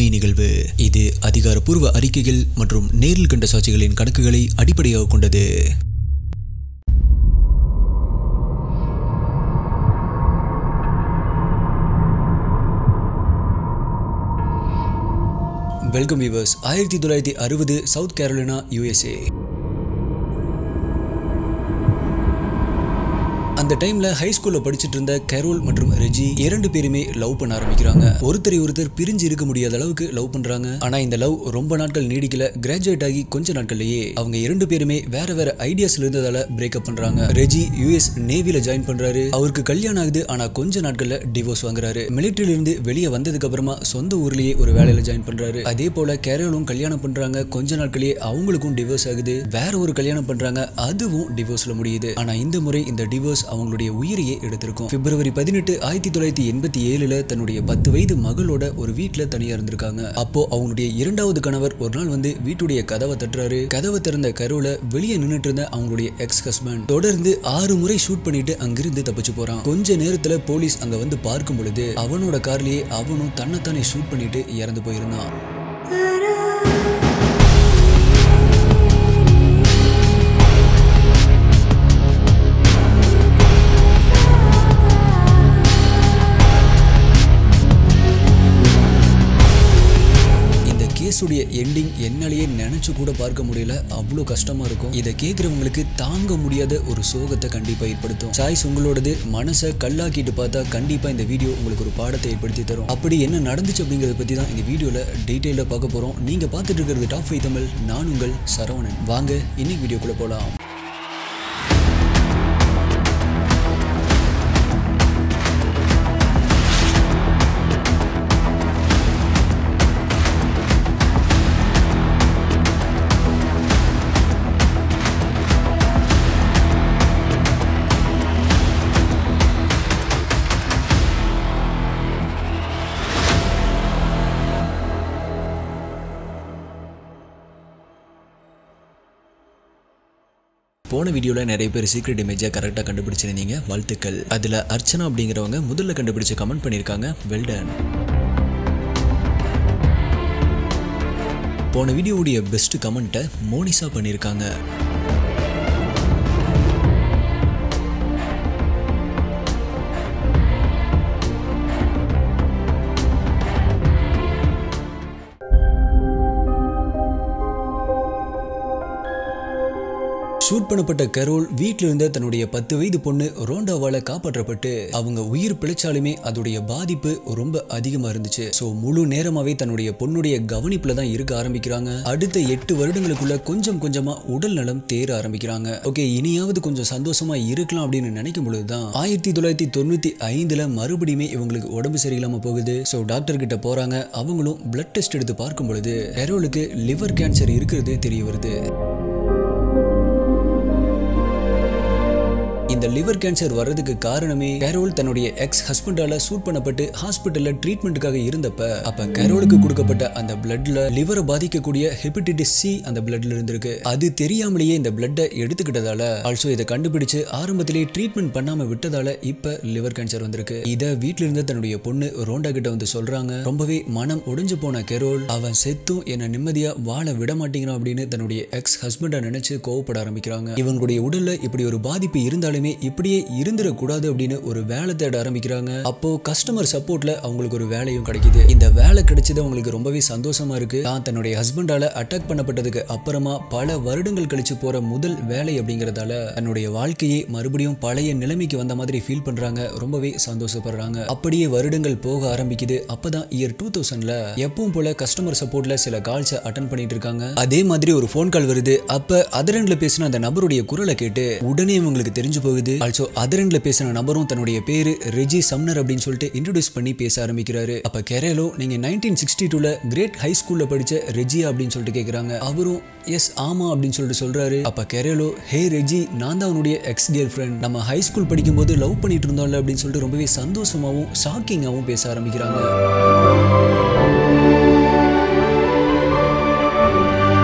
உண்மை நிகழ்வு. இது அதிகாரப்பூர்வ அறிக்கைகள் மற்றும் நேரில் கண்ட சாட்சிகளின் கணக்குகளை அடிப்படையாக கொண்டது. Welcome viewers. 1960 South Carolina USA. அந்த டைம்ல ஹை ஸ்கூல்ல படிச்சிட்டு இருந்த கேரோல் மற்றும் ரெஜி இரண்டு பேருமே லவ் பண்ண ஆரம்பிக்கிறாங்க. ஒருத்தர் பிரிஞ்சு இருக்க முடியாத அளவுக்கு லவ் பண்றாங்க. ஆனா இந்த லவ் ரொம்ப நாட்கள் நீடிக்கல. கிராஜுவேட் ஆகி கொஞ்ச நாட்கள்லயே அவங்க இரண்டு பேருமே வேற வேற ஐடியாஸ்ல இருந்ததால பிரேக்கப் பண்றாங்க. ரெஜி US நேவில ஜாயின் பண்றாரு. அவருக்கு கல்யாணம் ஆகுது. ஆனா கொஞ்ச நாட்கள்ல டிவோர்ஸ் வாங்குறாரு. மிலிட்டரியில இருந்து வெளியே வந்ததுக்கு அப்புறமா சொந்த ஊர்லயே ஒரு வேலையில ஜாயின் பண்றாரு. அதே போல கேரோலும் கல்யாணம் பண்றாங்க. கொஞ்ச நாட்களே அவங்களுக்கும் டிவோர்ஸ் ஆகுது. வேற ஒரு கல்யாணம் பண்றாங்க. அதுவும் டிவோர்ஸ்ல முடியுது. ஆனா இந்த முறை இந்த டிவோர்ஸ் அவங்களுடைய உயிரையே எடுத்திருக்கும். பிப்ரவரி 18, 1987 தன்னுடைய 10 வயது மகளோட ஒரு வீட்டுல தனியா இருந்திருக்காங்க. அப்போ அவங்களுடைய இரண்டாவது கணவர் ஒரு நாள் வந்து வீட்டுடைய கதவை தட்டுறாரு. கதவை திறந்த கரோல வெளியே நின்னுட்டு இருந்த அவங்களுடைய எக்ஸ் ஹஸ்பண்ட் தொடர்ந்து 6 முறை ஷூட் பண்ணிட்டு அங்கிருந்து தப்பிச்சு போறான். கொஞ்ச நேரத்துல போலீஸ் அங்க வந்து பார்க்கும் பொழுது அவனோட கார்லயே அவனும் தன்னைத்தானே ஷூட் பண்ணிட்டு இறந்து போயிருந்தான். கேஸுடைய எண்டிங் என்னாலேயே நினைச்சு கூட பார்க்க முடியல. அவ்வளோ கஷ்டமா இருக்கும். இதை கேட்கறவங்களுக்கு தாங்க முடியாத ஒரு சோகத்தை கண்டிப்பா ஏற்படுத்தும். சாய்ஸ் உங்களோடது. மனசை கல்லாக்கிட்டு பார்த்தா கண்டிப்பா இந்த வீடியோ உங்களுக்கு ஒரு பாடத்தை ஏற்படுத்தி தரும். அப்படி என்ன நடந்துச்சு அப்படிங்கறத பத்தி தான் இந்த வீடியோல டீடைலா பார்க்க போறோம். நீங்க பார்த்துட்டு இருக்கிறது டாப் 5 தமிழ். நான் உங்கள் சரவணன். வாங்க இன்னைக்கு வீடியோக்குள்ள போலாம். போன வீடியோல நிறைய பேர் சீக்ரெட் இமேஜை கரெக்டாக கண்டுபிடிச்சிருந்தீங்க. வாழ்த்துக்கள். அதுல அர்ச்சனா அப்படிங்கிறவங்க முதல்ல கண்டுபிடிச்சு கமெண்ட் பண்ணியிருக்காங்க. வெல்டன். போன வீடியோவுடைய பெஸ்ட் கமெண்ட்டை மோனிசா பண்ணியிருக்காங்க. ஷூட் பண்ணப்பட்ட கரோல் வீட்டில இருந்த தன்னுடைய 10 வயது பொண்ணு ரோண்டாவால காப்பாற்றப்பட்டு அவங்க உயிர் பிழைச்சாலுமே அதோடைய பாதிப்பு ரொம்ப அதிகமா இருந்துச்சு. சோ முழு நேரமாவே தன்னுடைய பொண்ணுடைய கவனிப்புல தான் இருக்க ஆரம்பிக்கிறாங்க. அடுத்த 8 வருடங்களுக்குள்ள கொஞ்சம் கொஞ்சமா உடல் நலம் தேர ஆரம்பிக்கிறாங்க. ஓகே, இனியாவது கொஞ்சம் சந்தோஷமா இருக்கலாம் அப்படின்னு நினைக்கும் பொழுதுதான் 1995 மறுபடியுமே இவங்களுக்கு உடம்பு சரியில்லாம போகுது. சோ டாக்டர் கிட்ட போறாங்க. அவங்களும் பிளட் டெஸ்ட் எடுத்து பார்க்கும் பொழுது கரோலுக்கு லிவர் கேன்சர் இருக்கிறது தெரிய வருது. இந்த லிவர் கேன்சர் வர்றதுக்கு காரணமே கேரோல் தன்னுடைய எக்ஸ் ஹஸ்பண்டால சூட் பண்ணப்பட்டு ஹாஸ்பிட்டல்ல ட்ரீட்மெண்ட்டுக்காக இருந்தப்ப அப்ப கேரோலுக்கு கொடுக்கப்பட்ட அந்த பிளட்ல லிவரை பாதிக்கக்கூடிய ஹெப்படைட்டிஸ் C அந்த பிளட்ல இருந்திருக்கு. அது தெரியாமலேயே இந்த பிளட்டை எடுத்துக்கிட்டதால ஆல்சோ இதை கண்டுபிடிச்சு ஆரம்பத்திலேயே ட்ரீட்மெண்ட் பண்ணாம விட்டதால இப்ப லிவர் கேன்சர் வந்திருக்கு. இத வீட்டுல இருந்த தன்னுடைய பொண்ணு ரோண்டா கிட்ட வந்து சொல்றாங்க. ரொம்பவே மனம் உடைஞ்சு போன கேரோல் அவன் செத்தும் என்ன நிம்மதியா வாழ விட மாட்டேங்கிறான் அப்படின்னு தன்னுடைய எக்ஸ் ஹஸ்பண்டா நினைச்சு கோவப்பட ஆரம்பிக்கிறாங்க. இவங்களுடைய உடல்ல இப்படி ஒரு பாதிப்பு இருந்தாலுமே இப்படியே இருந்துடக்கூடாது அப்படின்னு ஒரு வேலை தேட ஆரம்பிக்கிறாங்க. அப்போ கஸ்டமர் சப்போர்ட்ல அவங்களுக்கு ஒரு வேலையும் கிடைக்குது. இந்த வேலை கிடைச்சது அவங்களுக்கு ரொம்பவே சந்தோஷமா இருக்கு. தான் தன்னுடைய ஹஸ்பண்டால அட்டாக் பண்ணப்பட்டதுக்கு அப்புறமா பல வருடங்கள் கழிச்சு போற முதல் வேலை அப்படிங்கறதால தன்னுடைய வாழ்க்கையை மறுபடியும் பழைய நிலைமைக்கு வந்த மாதிரி ஃபீல் பண்றாங்க. ரொம்பவே சந்தோஷப்படுறாங்க. அப்படியே வருடங்கள் போக ஆரம்பிக்குது. அப்பதான் இயர் 2000ல எப்பவும் போல கஸ்டமர் சப்போர்ட்ல சில கால்ஸ் அட்டெண்ட் பண்ணிட்டு இருக்காங்க. அதே மாதிரி ஒரு போன் கால் வருது. அப்ப அதரண்ட்ல பேசின அந்த நபருடைய குரலை கேட்டு உடனே இவங்களுக்கு தெரிஞ்சு போகுது. ஆல்சோ அதரண்ட்ல பேசின நபரும் தன்னுடைய பேரு ரெஜி சம்னர் அப்படின்னு சொல்லிட்டு இன்ட்ரோடியூஸ் பண்ணி பேச ஆரம்பிக்கிறாரு. அப்ப கேரளோ நீங்க 1962ல கிரேட் ஹை ஸ்கூல்ல படிச்ச ரெஜியா அப்படின்னு சொல்லிட்டு கேக்குறாங்க. அவரும் எஸ் ஆமா அப்படின்னு சொல்லிட்டு சொல்றாரு. அப்ப கேரளோ ஹே ரெஜி, நான் தான் அவனுடைய எக்ஸ் கேர்ள் ஃப்ரெண்ட். நம்ம ஹை ஸ்கூல் படிக்கும் போது லவ் பண்ணிட்டு இருந்தோம்ல அப்படின்னு சொல்லிட்டு ரொம்பவே சந்தோஷமாவும் ஷாக்கிங்காவும் பேச ஆரம்பிக்கிறாங்க.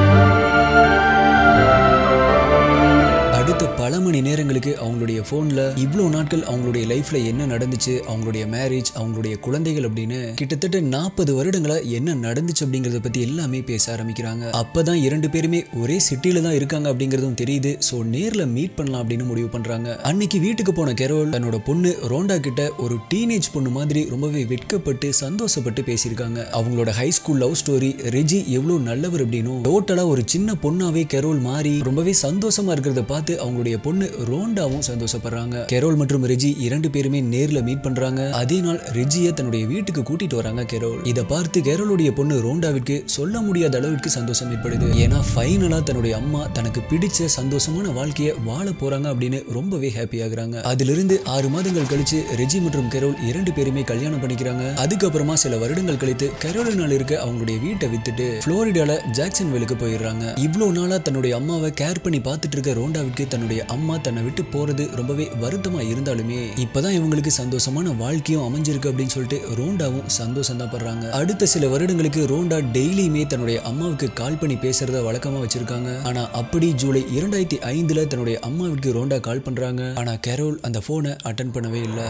அடுத்த பல மணி நேரங்களுக்கு அவங்களுடைய போன்ல இவ்வளவு நாட்கள் அவங்களுடைய லைஃப்ல என்ன நடந்துச்சு, அவங்களுடைய மேரேஜ், அவங்களுடைய குழந்தைகள் அப்படின்னு கிட்டத்தட்ட 40 வருடங்களா என்ன நடந்துச்சு அப்படிங்கறத பத்தி எல்லாமே பேச ஆரம்பிக்கிறாங்க. அப்பதான் 2 பேருமே ஒரே சிட்டில தான் இருக்காங்க அப்படிங்கறதும் தெரியுது. சோ நேர்ல மீட் பண்ணலாம் அப்படின்னு முடிவு பண்றாங்க. அன்னைக்கு வீட்டுக்கு போன கேரோல் தன்னோட பொண்ணு ரோண்டா கிட்ட ஒரு டீனேஜ் பொண்ணு மாதிரி ரொம்பவே வெட்கப்பட்டு சந்தோஷப்பட்டு பேசியிருக்காங்க. அவங்களோட high school love story, Reggie எவ்வளவு நல்லவர் அப்படின்னும் டோட்டலா ஒரு சின்ன பொண்ணாவே கேரோல் மாறி ரொம்பவே சந்தோஷமா இருக்கிறத பார்த்து அவங்களுடைய பொண்ணு ரோண்டாவும் சந்தோஷப்படுறாங்க. கேரோல் மற்றும் ரெஜி 2 பேருமே நேர்ல மீட் பண்றாங்க. அதே நாள் ரெஜியை தன்னுடைய வீட்டுக்கு கூட்டிட்டு வராங்க கேரோல். இதை பார்த்து கேரோலுடைய பொண்ணு ரோண்டாவிற்கு சொல்ல முடியாத அளவுக்கு சந்தோஷம் ஏற்படுது. ஏன்னா ஃபைனலா தன்னுடைய அம்மா தனக்கு பிடிச்ச சந்தோஷமான வாழ்க்கையை வாழ போறாங்க அப்படின்னு ரொம்பவே ஹாப்பி ஆகுறாங்க. அதிலிருந்து 6 மாதங்கள் கழிச்சு ரெஜி மற்றும் கேரோல் 2 பேருமே கல்யாணம் பண்ணிக்கிறாங்க. அதுக்கப்புறமா சில வருடங்கள் கழித்து கேரோலினால இருக்க அவங்களுடைய வீட்டை வித்துட்டு புளோரிடால ஜாக்சன்வில்லுக்கு போயிடுறாங்க. இவ்வளவு நாளா தன்னுடைய அம்மாவை கேர் பண்ணி பார்த்துட்டு இருக்க ரோண்டாவுக்கு தன்னுடைய அம்மா தன்னை விட்டு போறது ரொம்பவே வருத்தமா இருந்தாலுமே இப்பதான் இவங்களுக்கு சந்தோஷமான வாழ்க்கையும் அமைஞ்சிருக்கு அப்படின்னு சொல்லிட்டு ரோண்டாவும் சந்தோஷம் தான் படுறாங்க. அடுத்த சில வருடங்களுக்கு ரோண்டா டெய்லியுமே தன்னுடைய அம்மாவுக்கு கால் பண்ணி பேசுறத வழக்கமா வச்சிருக்காங்க. ஆனா அப்படி ஜூலை 2005 தன்னுடைய அம்மாவுக்கு ரோண்டா கால் பண்றாங்க. ஆனா கேரோல் அந்த போனை அட்டென்ட் பண்ணவே இல்லை.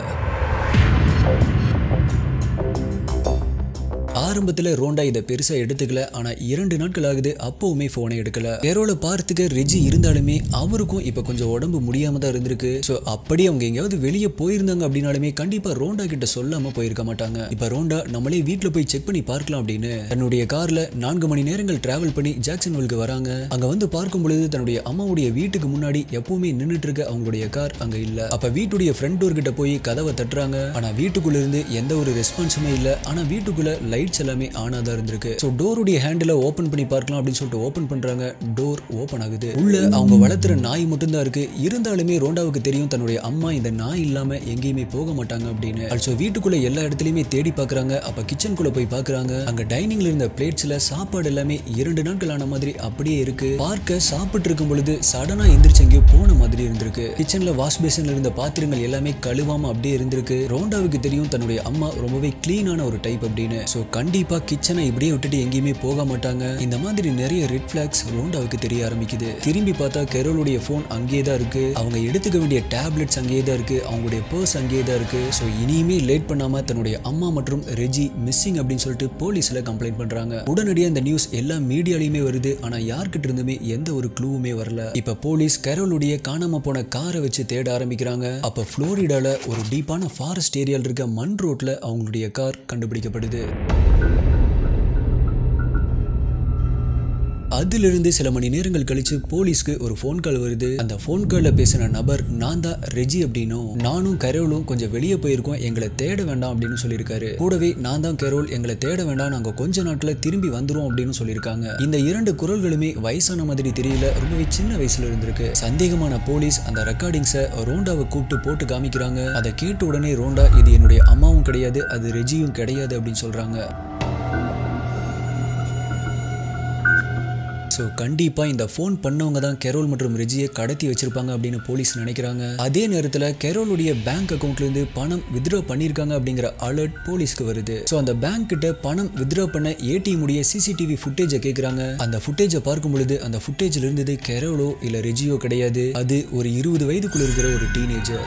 ஆரம்பத்துல ரோண்டா இதை பெருசா எடுத்துக்கல. ஆனா 2 நாட்கள் ஆகுது, அப்பவுமே போனை எடுக்கல. கேரோலை பார்த்துக்க ரெஜி இருந்தாலுமே அவருக்கும் இப்ப கொஞ்சம் உடம்பு முடியாம தான் இருந்திருக்கு. சோ அப்படி அவங்க எங்கேயாவது வெளியே போயிருந்தாங்க அப்படின்னாலுமே கண்டிப்பா ரோண்டா கிட்ட சொல்லாம போயிருக்க மாட்டாங்க. இப்ப ரோண்டா நம்மளே வீட்டுல போய் செக் பண்ணி பார்க்கலாம் அப்படின்னு தன்னுடைய கார்ல 4 மணி நேரங்கள் டிராவல் பண்ணி ஜாக்சன்வில்லுக்கு வராங்க. அங்க வந்து பார்க்கும் பொழுது தன்னுடைய அம்மாவுடைய வீட்டுக்கு முன்னாடி எப்பவுமே நின்னுட்டு இருக்க அவங்களுடைய கார் அங்க இல்ல. அப்ப வீட்டுடைய ஃப்ரண்ட் டோர் கிட்ட போய் கதவை தட்டுறாங்க. ஆனா வீட்டுக்குள்ள இருந்து எந்த ஒரு ரெஸ்பான்ஸுமே இல்ல. ஆனா வீட்டுக்குள்ள லைட்ஸ் எல்லாமே ஆனா தான் இருந்திருக்கு. சோ டோருடைய ஹேண்டில ஓபன் பண்ணி பார்க்கலாம் அப்படின்னு சொல்லிட்டு ஓபன் பண்றாங்க. டோர் ஓபன் ஆகுது. உள்ள அவங்க வளர்த்துற நாய் மட்டும் தான் இருக்கு. இருந்தாலுமே ரோண்டாவுக்கு தெரியும் தன்னுடைய அம்மா இந்த நாய் இல்லாம எங்கேயுமே போக மாட்டாங்க அப்படின்னு. ஆல்சோ வீட்டுக்குள்ள எல்லா இடத்துலயுமே தேடி பாக்குறாங்க. அப்ப கிச்சனுக்குள்ள போய் பாக்குறாங்க. அங்க டைனிங்ல இருந்த பிளேட்ஸ்ல சாப்பாடு எல்லாமே 2 நாட்கள் ஆன மாதிரி அப்படியே இருக்கு. பார்க்க சாப்பிட்டு இருக்கும் பொழுது சடனா எந்திரிச்சு எங்கேயோ போன மாதிரி இருந்திருக்கு. கிச்சன்ல வாஷ் பேசின்ல இருந்த பாத்திரங்கள் எல்லாமே கழுவாம அப்படியே இருந்திருக்கு. ரோண்டாவுக்கு தெரியும் தன்னுடைய அம்மா ரொம்பவே கிளீனான ஒரு டைப் அப்படின்னு. சோ கண்டிப்பா கிச்சனை இப்படியே விட்டுட்டு எங்கேயுமே போக மாட்டாங்க. இந்த மாதிரி நிறைய ரெட் பிளாக்ஸ் ரோண்டாவுக்கு தெரிய ஆரம்பிக்குது. திரும்பி பார்த்தா கேரோலுடைய போன் அங்கேயே தான் இருக்கு. அவங்க எடுத்துக்க வேண்டிய டேப்லெட்ஸ் அங்கேயே தான் இருக்கு. அவங்களுடைய பர்ஸ் அங்கேயே தான் இருக்கு. சோ இனிமே லேட் பண்ணாம தன்னுடைய அம்மா மற்றும் ரெஜி மிஸ்ஸிங் அப்படின்னு சொல்லிட்டு போலீஸ்ல கம்ப்ளைண்ட் பண்றாங்க. உடனடியா இந்த நியூஸ் எல்லா மீடியாலயுமே வருது. ஆனா யார்கிட்ட இருந்துமே எந்த ஒரு க்ளூவுமே வரல. இப்ப போலீஸ் கேரோலுடைய காணாம போன காரை வச்சு தேட ஆரம்பிக்கிறாங்க. அப்ப புளோரிடால ஒரு டீப்பான ஃபாரஸ்ட் ஏரியால இருக்க மண் ரோட்ல அவங்களுடைய கார் கண்டுபிடிக்கப்படுது. அதிலிருந்து சில மணி நேரங்கள் கழிச்சு போலீஸ்க்கு ஒரு போன் கால் வருது. அந்த போன் கால்ல பேசின நபர் நான் தான் ரெஜி அப்படின்னும் நானும் கேரோலும் கொஞ்சம் வெளியே போயிருக்கோம், எங்களை தேட வேண்டாம் அப்படின்னு சொல்லியிருக்காரு. கூடவே நான் தான் கேரோல், எங்களை தேட வேண்டாம், நாங்க கொஞ்ச நாட்கள திரும்பி வந்துரும் அப்படின்னு சொல்லியிருக்காங்க. இந்த 2 குரல்களுமே வயசான மாதிரி தெரியல, ரொம்பவே சின்ன வயசுல இருந்திருக்கு. சந்தேகமான போலீஸ் அந்த ரெக்கார்டிங்ஸை ரோண்டாவை கூப்பிட்டு போட்டு காமிக்கிறாங்க. அதை கேட்ட உடனே ரோண்டா இது என்னுடைய அம்மாவும் கிடையாது, அது ரெஜியும் கிடையாது அப்படின்னு சொல்றாங்க. ஸோ கண்டிப்பாக இந்த ஃபோன் பண்ணவங்க தான் கேரோல் மற்றும் ரெஜியை கடத்தி வச்சிருப்பாங்க அப்படின்னு போலீஸ் நினைக்கிறாங்க. அதே நேரத்தில் கேரோலுடைய பேங்க் அக்கௌண்ட்லேருந்து பணம் வித்ட்ரா பண்ணியிருக்காங்க அப்படிங்கிற அலர்ட் போலீஸ்க்கு வருது. ஸோ அந்த பேங்க் கிட்ட பணம் வித்ட்ரா பண்ண ஏடிஎம் உடைய சிசிடிவி ஃபுட்டேஜை கேட்குறாங்க. அந்த ஃபுட்டேஜை பார்க்கும் பொழுது அந்த ஃபுட்டேஜில் இருந்தது கேரோலோ இல்லை ரெஜியோ கிடையாது, அது ஒரு 20 வயதுக்குள்ள இருக்கிற ஒரு டீனேஜர்.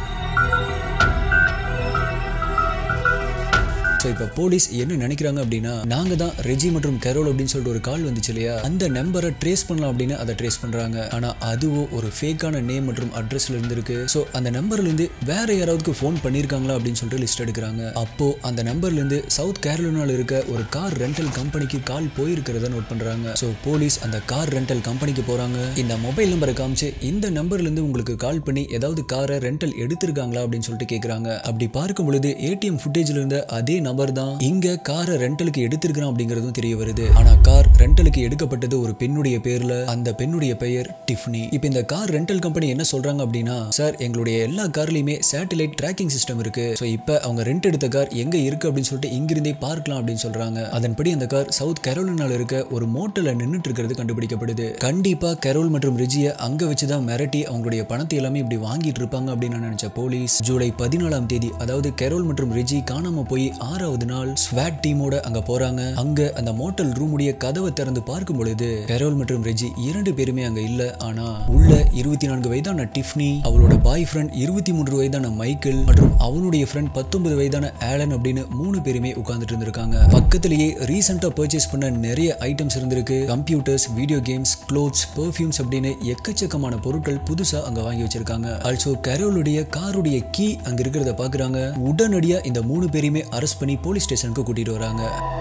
இப்ப போலீஸ் என்ன நினைக்கிறாங்க அப்படின்னா நாங்க தான் ரெஜி மற்றும் கேரோல் அப்படின்னு சொல்லிட்டு ஒரு கால் வந்துச்சு இல்லையா, அந்த நம்பரை ட்ரேஸ் பண்ணலாம் அப்படின்னு அதை ட்ரேஸ் பண்றாங்க. ஆனா அதுவும் ஒரு ஃபேக்கான நேம் மற்றும் அட்ரஸ்ல இருந்திருக்கு. சோ அந்த நம்பர்ல இருந்து வேற யாராவது ஃபோன் பண்ணிருக்காங்களா அப்படின்னு சொல்லிட்டு லிஸ்ட் எடுக்கிறாங்க. அப்போ அந்த நம்பர்ல இருந்து சவுத் கேரோலினால இருக்க ஒரு கார் ரெண்டல் கம்பெனிக்கு கால் போயிருக்கிறத நோட் பண்றாங்க. சோ போலீஸ் அந்த கார் ரெண்டல் கம்பெனிக்கு போறாங்க. இந்த மொபைல் நம்பரை காமிச்சு இந்த நம்பர்ல இருந்து உங்களுக்கு கால் பண்ணி ஏதாவது காரை ரெண்டல் எடுத்திருக்காங்களா அப்படின்னு சொல்லிட்டு கேக்குறாங்க. அப்படி பார்க்கும் பொழுது ஏடிஎம் ஃபுட்டேஜ்ல இருந்த அதே நம்பர் தான் இங்க காரை ரெண்டலுக்கு எடுத்திருக்கான் அப்படிங்கறதும் தெரிய வருது. ஆனா கார் ரெண்டலுக்கு எடுக்கப்பட்டது ஒரு பெண்ணுடைய பேர்ல, அந்த பெண்ணுடைய பெயர் டிஃப்னி. இப்போ இந்த கார் ரெண்டல் கம்பெனி என்ன சொல்றாங்க அப்படின்னா, சார் எங்களுடைய எல்லா கார்லயுமே சேட்டலைட் ட்ராக்கிங் சிஸ்டம் இருக்கு. சோ இப்போ அவங்க ரெண்ட் எடுத்த கார் எங்க இருக்கு அப்படின்னு சொல்லிட்டு இங்கிருந்தே பார்க்கலாம் அப்படின்னு சொல்றாங்க. அதன்படி அந்த கார் சவுத் கேரோலினால இருக்க ஒரு மோட்டல்ல நின்னுட்டு இருக்கிறது கண்டுபிடிக்கப்படுது. கண்டிப்பா கேரோல் மற்றும் ரெஜியை அங்க வச்சுதான் மிரட்டி அவங்களுடைய பணத்தை எல்லாமே இப்படி வாங்கிட்டு இருப்பாங்க அப்படின்னு நினைச்ச போலீஸ் ஜூலை 14ஆம் தேதி, அதாவது கேரோல் மற்றும் ரெஜி காணாம போய் 6 6வது நாள் ஸ்வாட் டீமோட அங்க போறாங்க. அங்க அந்த மோட்டல் ரூமுடைய கதவை திறந்து பார்க்கும் பொழுது கேரோல் மற்றும் ரெஜி 2 பேருமே அங்க இல்ல. ஆனா உள்ள 24 வயதான டிஃப்னி, அவளோட பாய் ஃப்ரெண்ட் 23 வயதான மைக்கேல் மற்றும் அவனுடைய ஃப்ரெண்ட் 19 வயதான ஆலன் அப்படின்னு 3 பேருமே உட்கார்ந்துட்டு இருந்திருக்காங்க. பக்கத்திலேயே ரீசெண்டா பர்ச்சேஸ் பண்ண நிறைய ஐட்டம்ஸ் இருந்திருக்கு. Computers, video games, clothes, perfumes அப்படின்னு எக்கச்சக்கமான பொருட்கள் புதுசா அங்க வாங்கி வச்சிருக்காங்க. ஆல்சோ கேரோலுடைய காருடைய கீ அங்க இருக்கிறத பாக்குறாங்க. உடனடியா இந்த 3 பேரையுமே அரெஸ்ட் பண்ணி போலீஸ் ஸ்டேஷனுக்கு கூட்டிட்டு வராங்க.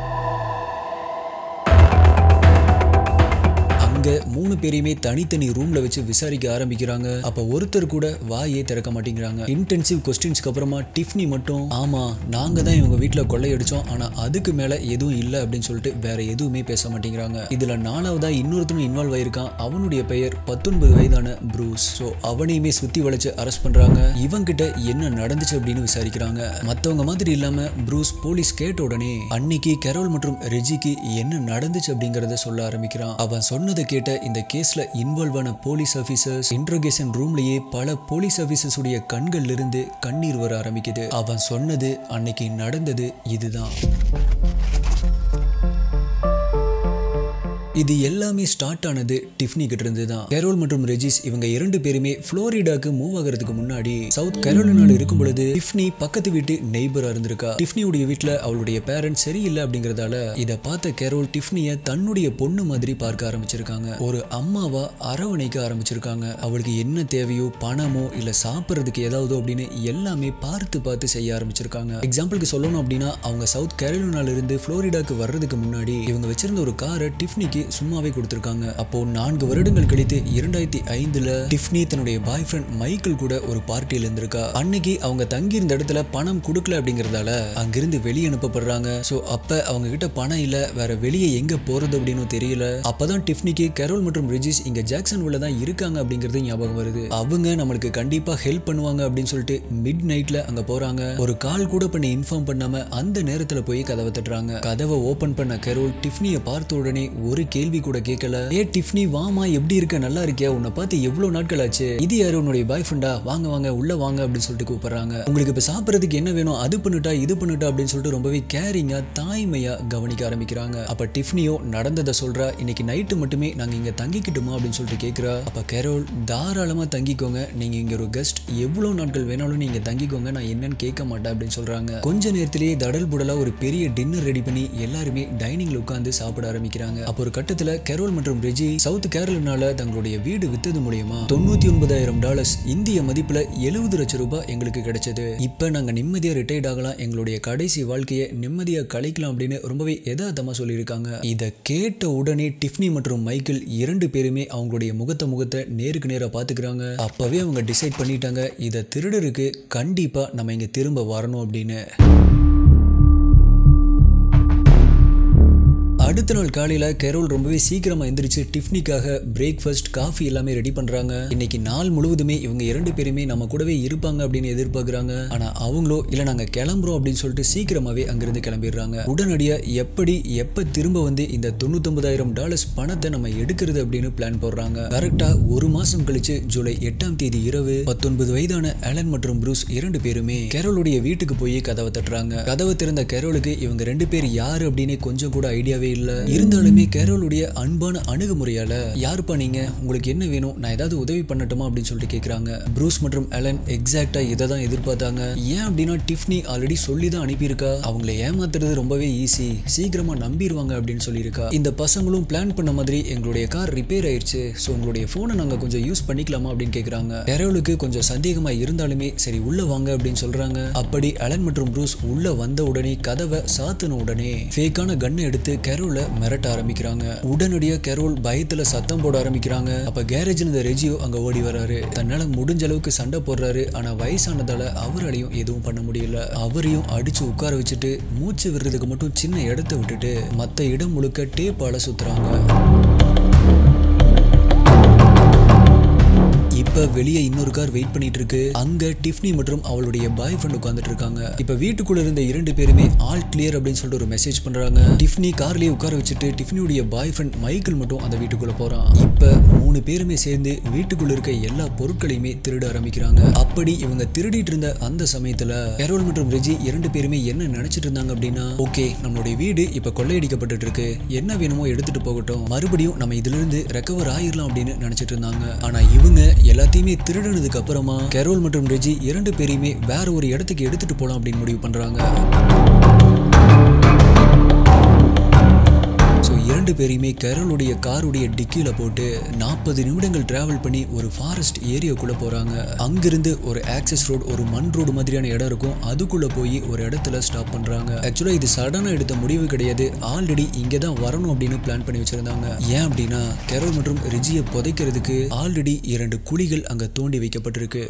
3 பேரையுமே தனித்தனி ரூம்ல வச்சு விசாரிக்க ஆரம்பிக்கிறாங்க. அப்ப ஒருத்தர் கூட வாயே திறக்க மாட்டேங்கிறாங்க. இன்டென்சிவ் கொஸ்டின்ஸ்க்கு அப்புறமா டிஃப்னி மட்டும் ஆமா நாங்க தான் இவங்க வீட்டுல கொள்ளையடிச்சோம், ஆனா அதுக்கு மேல எதுவும் இல்ல அப்படின்னு சொல்லிட்டு வேற எதுவுமே பேச மாட்டேங்கிறாங்க. இதுல 4வதா இன்னொருத்தனும் இன்வால்வ் ஆயிருக்கான். அவனுடைய பெயர் 19 வயதான ப்ரூஸ். சோ அவனையுமே சுத்தி வளைச்சு அரெஸ்ட் பண்றாங்க. இவங்க கிட்ட என்ன நடந்துச்சு அப்படின்னு விசாரிக்கிறாங்க. மத்தவங்க மாதிரி இல்லாம ப்ரூஸ் போலீஸ் கேட்ட உடனே அன்னைக்கு கேரோல் மற்றும் ரெஜிக்கு என்ன நடந்துச்சு அப்படிங்கறத சொல்ல ஆரம்பிக்கிறான். அவன் சொன்னதை கேட்ட இந்த கேஸ்ல இன்வால்வ் ஆன போலீஸ் ஆபீசர்ஸ் இன்ட்ரோகேஷன் ரூம்லயே பல போலீஸ் ஆபீசர்ஸ் உடைய கண்கள்ல இருந்து கண்ணீர் வர ஆரம்பிக்குது. அவன் சொன்னது அன்னைக்கு நடந்தது இதுதான். இது எல்லாமே ஸ்டார்ட் ஆனது டிஃப்னி கிட்ட இருந்து தான். கேரோல் மற்றும் ரெஜிஸ் இவங்க 2 பேருமே புளோரிடாக்கு மூவ் ஆகிறதுக்கு முன்னாடி சவுத் கேரோலினால இருக்கும் பொழுது டிஃப்னி பக்கத்து வீட்டு நெய்பரா இருந்திருக்கா. டிஃப்னியுடைய வீட்டுல அவளுடைய பேரண்ட்ஸ் சரியில்லை அப்படிங்கறதால இத பார்த்த கேரோல் டிஃப்னிய தன்னுடைய பொண்ணு மாதிரி பார்க்க ஆரம்பிச்சிருக்காங்க. ஒரு அம்மாவா அரவணைக்க ஆரம்பிச்சிருக்காங்க. அவளுக்கு என்ன தேவையோ பணமோ இல்ல சாப்பிட்றதுக்கு ஏதாவது அப்படின்னு எல்லாமே பார்த்து செய்ய ஆரம்பிச்சிருக்காங்க. எக்ஸாம்பிளுக்கு சொல்லணும் அப்படின்னா அவங்க சவுத் கேரோலினால இருந்து புளோரிடாக்கு வர்றதுக்கு முன்னாடி இவங்க வச்சிருந்த ஒரு காரை டிஃப்னிக்கு சும்மாவே கொடுத்திருக்காங்க. அப்போ 4 வருடங்கள் கழித்து 2005ல டிஃப்னி தன்னுடைய பாய் ஃப்ரெண்ட் மைக்கேல் கூட ஒரு பார்ட்டியில இருந்திருக்கா. அன்னைக்கு அவங்க தங்கி இருந்த இடத்துல பணம் கொடுக்கல அப்படிங்கறதால அங்கிருந்து வெளியே அனுப்பப்படுறாங்க. சோ அப்ப அவங்க கிட்ட பணம் இல்ல, வேற வெளியே எங்க போறது அப்படின்னு தெரியல. அப்பதான் டிஃப்னிக்கு கேரோல் மற்றும் ரெஜிஸ் இங்க ஜாக்சன்வில்ல தான் இருக்காங்க அப்படிங்கிறது ஞாபகம் வருது. அவங்க நம்மளுக்கு கண்டிப்பா ஹெல்ப் பண்ணுவாங்க அப்படின்னு சொல்லிட்டு மிட் நைட்ல அங்க போறாங்க. ஒரு கால் கூட பண்ணி இன்ஃபார்ம் பண்ணாம அந்த நேரத்துல போய் கதவை தட்டுறாங்க. கதவை ஓபன் பண்ண கேரோல் டிஃப்னியை பார்த்த உடனே ஒரு கேள்வி கூட கேட்கல. ஏ டிஃப்னி வாமா, எப்படி இருக்க, நல்லா இருக்கியா, உன்னை பார்த்து எவ்வளவு நாட்கள் ஆச்சு, இது யாரு உன்னுடைய பாய் ஃப்ரெண்டா, வாங்க வாங்க உள்ள வாங்க அப்படின்னு சொல்லிட்டு கூப்பிடுறாங்க. உங்களுக்கு இப்ப சாப்பிடறதுக்கு என்ன வேணும், அது பண்ணுட்டா இது பண்ணுட்டா அப்படின்னு சொல்லிட்டு ரொம்பவே கேரிங்கா தாய்மையா கவனிக்க ஆரம்பிக்கிறாங்க. அப்ப டிஃப்னியோ நடந்ததை சொல்றா. இன்னைக்கு நைட்டு மட்டுமே நாங்க இங்க தங்கிக்கிட்டுமா அப்படின்னு சொல்லிட்டு கேட்கிறா. அப்ப கேரோல் தாராளமா தங்கிக்கோங்க, நீங்க இங்க ஒரு கெஸ்ட், எவ்வளவு நாட்கள் வேணாலும் நீங்க தங்கிக்கோங்க, நான் என்னன்னு கேட்க மாட்டேன் அப்படின்னு சொல்றாங்க. கொஞ்ச நேரத்திலேயே தடல் புடலா ஒரு பெரிய டின்னர் ரெடி பண்ணி எல்லாருமே டைனிங்ல உட்கார்ந்து சாப்பிட ஆரம்பிக்கிறாங்க. அப்போ ஒரு கட்டத்துல கேரோல் மற்றும் ரெஜி சவுத் கேரோலினால தங்களுடைய வீடு வித்தது மூலமா $99,000 இந்திய மதிப்புல 70 லட்சம் ரூபாய் எங்களுக்கு கிடைச்சது. இப்ப நாங்க நிம்மதியா ரிட்டையர்ட் ஆகலாம், எங்களுடைய கடைசி வாழ்க்கையை நிம்மதியா கழிக்கலாம் அப்படின்னு ரொம்பவே யதார்த்தமா சொல்லியிருக்காங்க. இத கேட்ட உடனே டிஃப்னி மற்றும் மைக்கேல் 2 பேருமே அவங்களுடைய முகத்தை நேருக்கு நேரா பாத்துக்கிறாங்க. அப்பவே அவங்க டிசைட் பண்ணிட்டாங்க, இத திருடருக்கு கண்டிப்பா நம்ம இங்க திரும்ப வரணும் அப்படின்னு. அடுத்த நாள் காலையில கேரோல் ரொம்பவே சீக்கிரமா எந்திரிச்சு டிஃப்னிக்காக பிரேக்ஃபாஸ்ட், காஃபி எல்லாமே ரெடி பண்றாங்க. இன்னைக்கு நாள் முழுவதுமே இவங்க 2 பேருமே நம்ம கூடவே இருப்பாங்க அப்படின்னு எதிர்பார்க்கறாங்க. ஆனா அவங்களோ இல்ல நாங்க கிளம்புறோம் அப்படின்னு சொல்லிட்டு சீக்கிரமாவே அங்கிருந்து கிளம்பிடுறாங்க. உடனடியா எப்ப திரும்ப வந்து இந்த $99,000 பணத்தை நம்ம எடுக்கிறது அப்படின்னு பிளான் போடுறாங்க. கரெக்டா ஒரு மாசம் கழிச்சு ஜூலை 8ஆம் தேதி இரவு 19 வயதான ஆலன் மற்றும் ப்ரூஸ் 2 பேருமே கேரோலுடைய வீட்டுக்கு போய் கதவை தட்டுறாங்க. கதவை திறந்த கேரோலுக்கு இவங்க 2 பேர் யாரு அப்படின்னு கொஞ்சம் கூட ஐடியாவே இல்ல. இருந்தாலுமே கேரோலுடைய அன்பான அணுகுமுறையால யாருப்பா நீங்க, உங்களுக்கு என்ன வேணும், நான் ஏதாவது உதவி பண்ணட்டுமா அப்படின்னு சொல்லிட்டு கேக்குறாங்க. ப்ரூஸ் மற்றும் ஆலன் எக்ஸாக்டா இதை தான் எதிர்பார்த்தாங்க. ஏன் அப்படின்னா டிஃப்னி ஆல்ரெடி சொல்லி தான் அனுப்பியிருக்கா, அவங்களை ஏமாத்துறது ரொம்பவே ஈஸி, சீக்கிரமா நம்பிடுவாங்க அப்படின்னு சொல்லியிருக்கா. இந்த பசங்களும் பிளான் பண்ண மாதிரி எங்களுடைய கார் ரிப்பேர் ஆயிடுச்சு, சோ உங்களுடைய போனை நாங்க கொஞ்சம் யூஸ் பண்ணிக்கலாமா அப்படின்னு கேக்குறாங்க. கேரோலுக்கு கொஞ்சம் சந்தேகமா இருந்தாலுமே சரி உள்ள வாங்க அப்படின்னு சொல்றாங்க. அப்படி ஆலன் மற்றும் ப்ரூஸ் உள்ள வந்த உடனே கதவை சாத்தின உடனே ஃபேக்கான கன்னை எடுத்து கேரோல் மிரட்ட ஆரம்பிக்கிறாங்க. உடனடியா கேரோல் பயத்துல சத்தம் போட ஆரம்பிக்கிறாங்க. அப்ப கேரேஜ்ல இருந்த ரெஜியோ அங்க ஓடி வராரு. தன்னால முடிஞ்ச அளவுக்கு சண்டை போடுறாரு. ஆனா வயசானதால அவராலையும் எதுவும் பண்ண முடியல. அவரையும் அடிச்சு உட்கார வச்சுட்டு மூச்சு விடுறதுக்கு மட்டும் சின்ன இடத்தை விட்டுட்டு மத்த இடம் முழுக்க டேப்பால சுத்துறாங்க. இப்ப வெளியே இன்னொரு கார் வெயிட் பண்ணிட்டு இருக்கு. அங்க டிஃப்னி மற்றும் அவளுடைய பாய் ஃப்ரெண்ட் உட்கார்ந்துட்டு இருக்காங்க. இப்ப வீட்டுக்குள்ள இருந்த 2 பேருமே ஆல் கிளியர் அப்படின்னு சொல்லிட்டு ஒரு மெசேஜ் பண்றாங்க. டிஃப்னி கார்லயே உட்கார வச்சுட்டு டிஃப்னியுடைய பாய் ஃப்ரெண்ட் மைக்கேல் மட்டும் அந்த வீட்டுக்குள்ள போறான். இப்ப 3 பேருமே சேர்ந்து வீட்டுக்குள்ள இருக்க எல்லா பொருட்களையுமே திருட ஆரம்பிக்கிறாங்க. அப்படி இவங்க திருடிட்டு இருந்த அந்த சமயத்துல கேரோல் மற்றும் ரெஜி 2 பேருமே என்ன நினைச்சிட்டு இருந்தாங்க அப்படின்னா, ஓகே நம்மளுடைய வீடு இப்ப கொள்ளையடிக்கப்பட்டு இருக்கு, என்ன வேணுமோ எடுத்துட்டு போகட்டும், மறுபடியும் நம்ம இதுல இருந்து ரெக்கவர் ஆயிரலாம் அப்படின்னு நினைச்சிட்டு இருந்தாங்க. ஆனா இவங்க எல்லாத்தையுமே திருடுனதுக்கு அப்புறமா கேரோல் மற்றும் ரெஜி 2 பேரையுமே வேற ஒரு இடத்துக்கு எடுத்துட்டு போலாம் அப்படின்னு முடிவு பண்றாங்க. 2 பேரையுமே கேரோலுடைய காருடைய டிக்கில போட்டு 40 நிமிடங்கள் டிராவல் பண்ணி ஒரு ஃபாரஸ்ட் ஏரியாக்குள்ள போறாங்க. அங்கிருந்து ஒரு ஆக்சஸ் ரோடு, ஒரு மண் ரோடு மாதிரியான இடம் இருக்கும், அதுக்குள்ள போய் ஒரு இடத்துல ஸ்டாப் பண்றாங்க. ஆக்சுவலா இது சடனா எடுத்த முடிவு கிடையாது, ஆல்ரெடி இங்க தான் வரணும் அப்படின்னு பிளான் பண்ணி வச்சிருந்தாங்க. ஏன் அப்படின்னா கேரோல் மற்றும் ரெஜியை புதைக்கிறதுக்கு ஆல்ரெடி 2 குழிகள் அங்க தோண்டி வைக்கப்பட்டிருக்கு.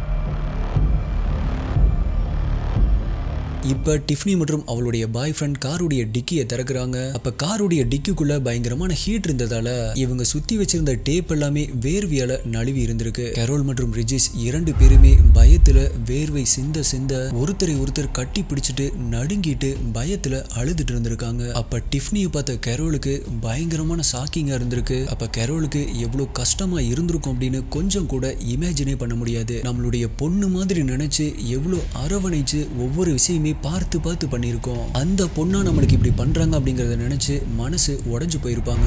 இப்ப டிஃப்னி மற்றும் அவளுடைய பாய் ஃப்ரெண்ட் காருடைய டிக்கியை திறக்கிறாங்க. அப்ப காருடைய டிக்கிக்குள்ள பயங்கரமான ஹீட் இருந்ததால இவங்க சுத்தி வச்சிருந்த டேப் எல்லாமே வேர்வியால நழுவி இருந்திருக்கு. கேரோல் மற்றும் ரிஜிஸ் 2 பேருமே பயத்துல வேர்வை சிந்த சிந்த ஒருத்தரை ஒருத்தர் கட்டி பிடிச்சிட்டு நடுங்கிட்டு பயத்துல அழுதுட்டு இருந்திருக்காங்க. அப்ப டிஃப்னியை பார்த்த கேரோலுக்கு பயங்கரமான ஷாக்கிங்கா இருந்திருக்கு. அப்ப கேரோலுக்கு எவ்வளவு கஷ்டமா இருந்திருக்கும் அப்படின்னு கொஞ்சம் கூட இமேஜினே பண்ண முடியாது. நம்மளுடைய பொண்ணு மாதிரி நினைச்சு எவ்வளவு அரவணைச்சு ஒவ்வொரு விஷயமே பார்த்து பார்த்து பண்ணியிருக்கோம், அந்த பொண்ணா நம்மளுக்கு இப்படி பண்றாங்க அப்படிங்கறத நினைச்சு மனசு உடைஞ்சு போயிருப்பாங்க.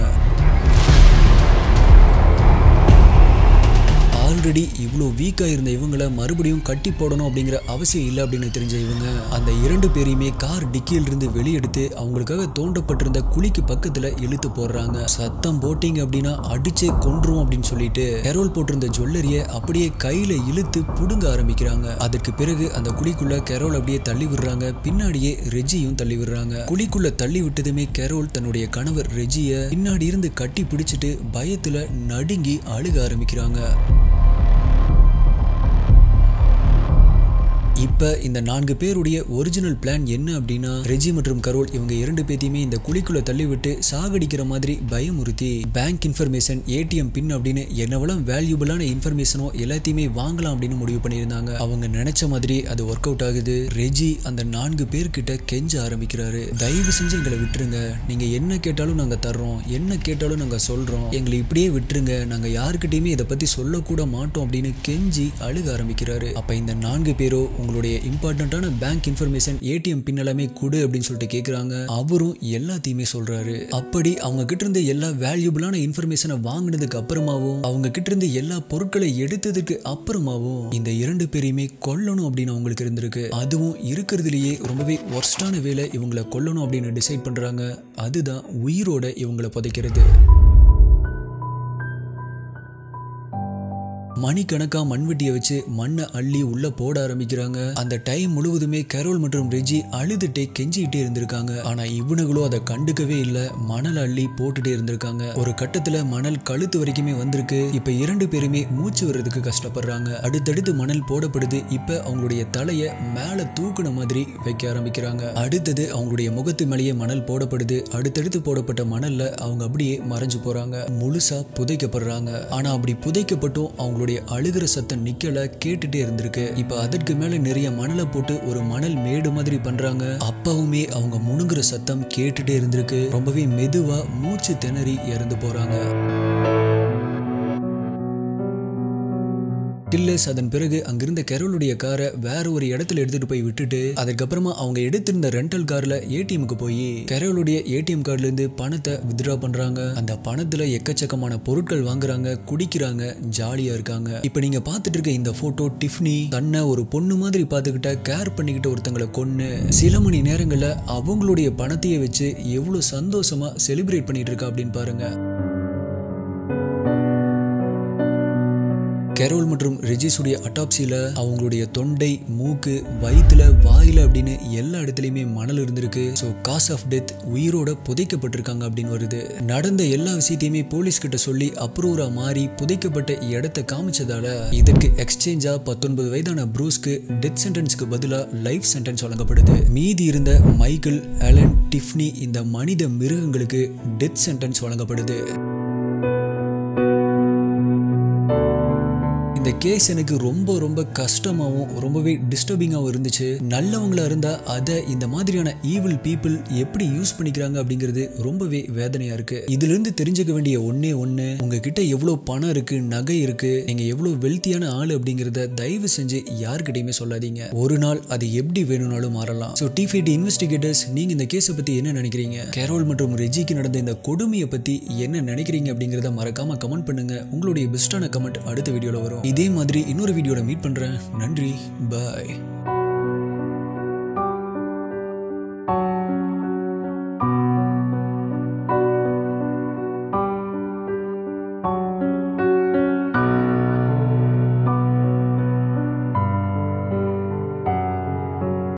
ஆல்ரெடி இவ்வளோ வீக்கா இருந்த இவங்களை மறுபடியும் கட்டி போடணும் அப்படிங்கிற அவசியம் இல்லை அப்படின்னு தெரிஞ்ச இவங்க அந்த 2 பேரையுமே கார் டிக்கியில இருந்து வெளியெடுத்து அவங்களுக்காக தோண்டப்பட்டிருந்த குழிக்கு பக்கத்துல இழுத்து போடுறாங்க. சத்தம் போட்டிங்க அப்படின்னா அடிச்சே கொன்றும் அப்படின்னு சொல்லிட்டு கேரோல் போட்டிருந்த ஜுவல்லரிய அப்படியே கையில இழுத்து புடுங்க ஆரம்பிக்கிறாங்க. அதற்கு பிறகு அந்த குழிக்குள்ள கேரோல் அப்படியே தள்ளி விடுறாங்க, பின்னாடியே ரெஜியும் தள்ளி விடுறாங்க. குழிக்குள்ள தள்ளி விட்டதுமே கேரோல் தன்னுடைய கணவர் ரெஜிய பின்னாடி இருந்து கட்டி பிடிச்சிட்டு பயத்துல நடுங்கி அழுக ஆரம்பிக்கிறாங்க. இப்ப இந்த 4 பேருடைய ஒரிஜினல் பிளான் என்ன அப்படின்னா, ரெஜி மற்றும் கரோல் இவங்க 2 பேத்தையுமே இந்த குழிக்குள்ள தள்ளி விட்டு சாகடிக்கிற மாதிரி பயமுறுத்தி பேங்க் இன்ஃபர்மேஷன், ஏடிஎம் பின் அப்படின்னு என்னவெல்லாம் வேல்யூபிளான இன்ஃபர்மேஷனோ எல்லாத்தையுமே வாங்கலாம் அப்படின்னு முடிவு பண்ணியிருந்தாங்க. அவங்க நினைச்ச மாதிரி அது ஒர்க் அவுட் ஆகுது. ரெஜி அந்த 4 பேர்கிட்ட கெஞ்ச ஆரம்பிக்கிறாரு, தயவு செஞ்சு எங்களை விட்டுருங்க, நீங்க என்ன கேட்டாலும் நாங்க தர்றோம், என்ன கேட்டாலும் நாங்க சொல்றோம், எங்களை இப்படியே விட்டுருங்க, நாங்க யாருக்கிட்டையுமே இதை பத்தி சொல்லக்கூட மாட்டோம் அப்படின்னு கெஞ்சி அழுக ஆரம்பிக்கிறாரு. அப்ப இந்த 4 பேரோ உங்களுடைய இம்பார்ட்டன்டான பேங்க் இன்ஃபர்மேஷன், ஏடிஎம் பின் எல்லாமே கொடு அப்படின்னு சொல்லிட்டு கேக்குறாங்க. அவரும் எல்லாத்தையுமே சொல்றாரு. அப்படி அவங்க கிட்ட இருந்து எல்லா வேல்யூபிளான இன்ஃபர்மேஷனை வாங்கினதுக்கு அப்புறமாவும் அவங்க கிட்ட இருந்து எல்லா பொருட்களை எடுத்ததுக்கு அப்புறமாவும் இந்த 2 பேரையுமே கொல்லணும் அப்படின்னு அவங்களுக்கு இருந்திருக்கு. அதுவும் இருக்கிறதுலயே ரொம்பவே ஒர்ஸ்டான வேலை இவங்களை கொல்லணும் அப்படின்னு டிசைட் பண்றாங்க. அதுதான் உயிரோட இவங்களை புதைக்கிறது. மணிக்கணக்கா மண்வெட்டியை வச்சு மண்ணை அள்ளி உள்ள போட ஆரம்பிக்கிறாங்க. அந்த டைம் முழுவதுமே கேரோல் மற்றும் ரெஜி அழுதுட்டே கெஞ்சிக்கிட்டே இருந்திருக்காங்க. ஆனா இவனுங்களோ அதை கண்டுக்கவே இல்லை, மணல் அள்ளி போட்டுட்டே இருந்திருக்காங்க. ஒரு கட்டத்துல மணல் கழுத்து வரைக்குமே வந்திருக்கு. இப்ப 2 பேருமே மூச்சு வர்றதுக்கு கஷ்டப்படுறாங்க. அடுத்தடுத்து மணல் போடப்படுது. இப்ப அவங்களுடைய தலைய மேல தூக்குன மாதிரி வைக்க ஆரம்பிக்கிறாங்க. அடுத்தது அவங்களுடைய முகத்து மேலேயே மணல் போடப்படுது. அடுத்தடுத்து போடப்பட்ட மணல்ல அவங்க அப்படியே மறைஞ்சு போறாங்க, முழுசா புதைக்கப்படுறாங்க. ஆனா அப்படி புதைக்கப்பட்டும் அவங்களுடைய அழுகிற சத்தம் நிக்கல, கேட்டுட்டே இருந்திருக்கு. இப்ப அதற்கு மேல நிறைய மணலை போட்டு ஒரு மணல் மேடு மாதிரி பண்றாங்க. அப்பவுமே அவங்க முணுங்குற சத்தம் கேட்டுட்டே இருந்திருக்கு. ரொம்பவே மெதுவா மூச்சு திணறி இறந்து போறாங்க. கில்லர்ஸ் அதன் பிறகு அங்கிருந்த கேரோலுடைய காரை வேற ஒரு இடத்துல எடுத்துட்டு போய் விட்டுட்டு அதுக்கப்புறமா அவங்க எடுத்திருந்த ரெண்டல் கார்ல ஏடிஎம்க்கு போய் கேரோலுடைய ஏடிஎம் கார்டுல இருந்து பணத்தை வித்ட்ரா பண்றாங்க. அந்த பணத்துல எக்கச்சக்கமான பொருட்கள் வாங்குறாங்க, குடிக்கிறாங்க, ஜாலியா இருக்காங்க. இப்ப நீங்க பாத்துட்டு இருக்க இந்த போட்டோ டிஃப்னி தன்னை ஒரு பொண்ணு மாதிரி பாத்துக்கிட்ட கேர் பண்ணிக்கிட்ட ஒருத்தங்களை கொன்னு சில மணி நேரங்கள்ல அவங்களுடைய பணத்தையே வச்சு எவ்வளவு சந்தோஷமா செலிப்ரேட் பண்ணிட்டு இருக்கா அப்படின்னு பாருங்க. கேரோல் மற்றும் ரெஜிஸுடைய அட்டாப்சியில அவங்களுடைய தொண்டை, மூக்கு, வயிற்றுல, வாயில அப்படின்னு எல்லா இடத்துலையுமே மணல் இருந்திருக்கு. ஸோ காஸ் ஆஃப் டெத், உயிரோட புதைக்கப்பட்டிருக்காங்க அப்படின்னு வருது. நடந்த எல்லா விஷயத்தையுமே போலீஸ் கிட்ட சொல்லி அப்ரூவரா மாறி புதைக்கப்பட்ட இடத்தை காமிச்சதால இதற்கு எக்ஸ்சேஞ்சா 19 வயதான ப்ரூஸ்க்கு டெத் சென்டென்ஸ்க்கு பதிலா லைஃப் சென்டென்ஸ் வழங்கப்படுது. மீதி இருந்த மைக்கேல், அலன், டிஃப்னி இந்த மனித மிருகங்களுக்கு டெத் சென்டென்ஸ் வழங்கப்படுது. இந்த கேஸ் எனக்கு ரொம்ப கஷ்டமாவும் ரொம்பவே டிஸ்டர்பிங்காவும் இருந்துச்சு. நல்லவங்களா இருந்தா அதை இந்த மாதிரியான ஈவில் பீப்புள் எப்படி யூஸ் பண்ணிக்கிறாங்க அப்படிங்கிறது ரொம்பவே வேதனையா இருக்கு. இதுல இருந்து தெரிஞ்சுக்க வேண்டிய ஒண்ணே ஒண்ணு, உங்ககிட்ட எவ்வளவு பணம் இருக்கு, நகை இருக்கு, நீங்க எவ்வளவு வெல்த்தியான ஆளு அப்படிங்கறத தயவு செஞ்சு யார்கிட்டயுமே சொல்லாதீங்க. ஒரு நாள் அது எப்படி வேணும்னாலும் மாறலாம். சோ T5D இன்வெஸ்டிகேட்டர்ஸ், நீங்க இந்த கேஸை பத்தி என்ன நினைக்கிறீங்க? கேரோல் மற்றும் ரெஜிக்கு நடந்த இந்த கொடுமையை பத்தி என்ன நினைக்கிறீங்க அப்படிங்கறத மறக்காம கமெண்ட் பண்ணுங்க. உங்களுடைய பெஸ்டான கமெண்ட் அடுத்த வீடியோல வரும். இதே மாதிரி இன்னொரு வீடியோல மீட் பண்றேன். நன்றி, பாய்.